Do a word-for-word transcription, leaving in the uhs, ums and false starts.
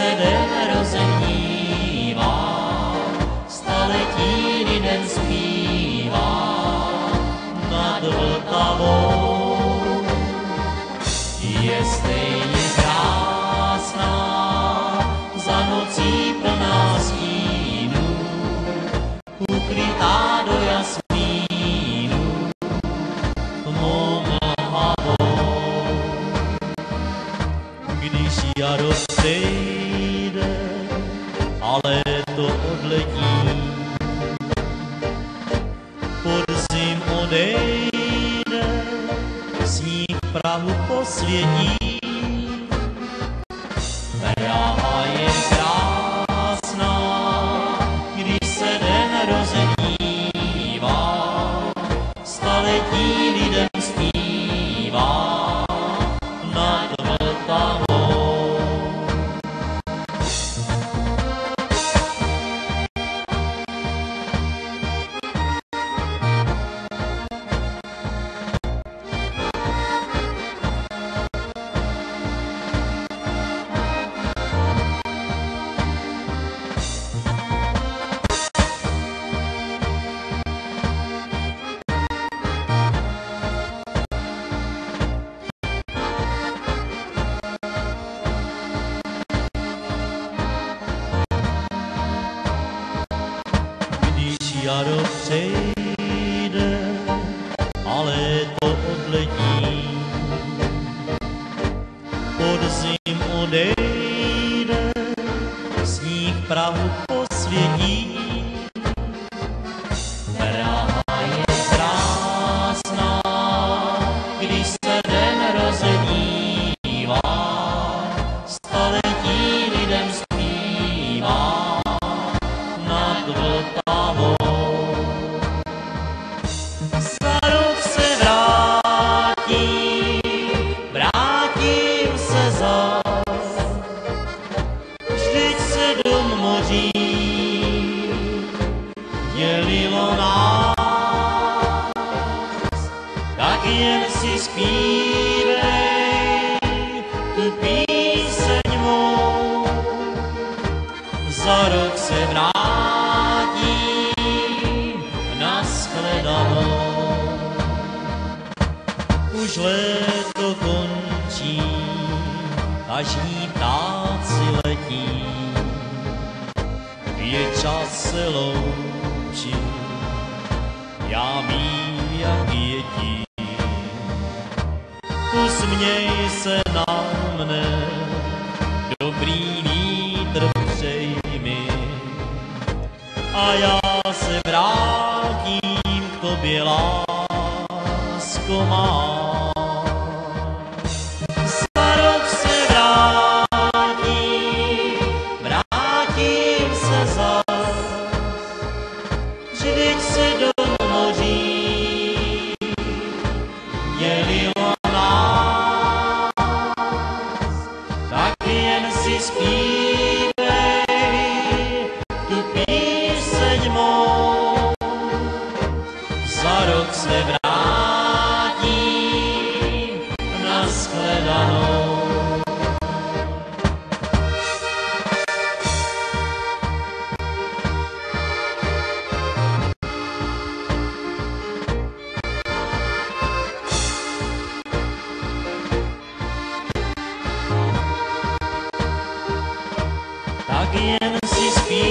se den rozehnívá, staletí lidem zpívá nad Vltavou. Je stejně krásná, za nocí plná stínů, ukrytá do jasmínu tmou mlhavou. Když jaro přijde a léto odletí, podzim odejde, sníh Prahu posvětí. Praha je krásná, když se den rozehnívá, staletí lidem zpívá nad Vltavou. Jaro přejde a léto odletí, podzim odejde, sníh Prahu posvětí. Praha je krásná, když se den rozehnívá, staletí lidem zpívá nad Vltavou. Dělilo nás, tak jen si zpívej tu píseň mou. Za rok se vrátím na shledanou. Už léto končí, každý ptáci letí, je čas se loučit, já vím, jak je ti. Usměj se na mne, dobrý vítr přeji mi, a já se vrátím k tobě, lásko má. Dělilo nás, tak jen si zpívej tu píseň mou. Za rok se vrátím na shledanou. Tak jen si zpívej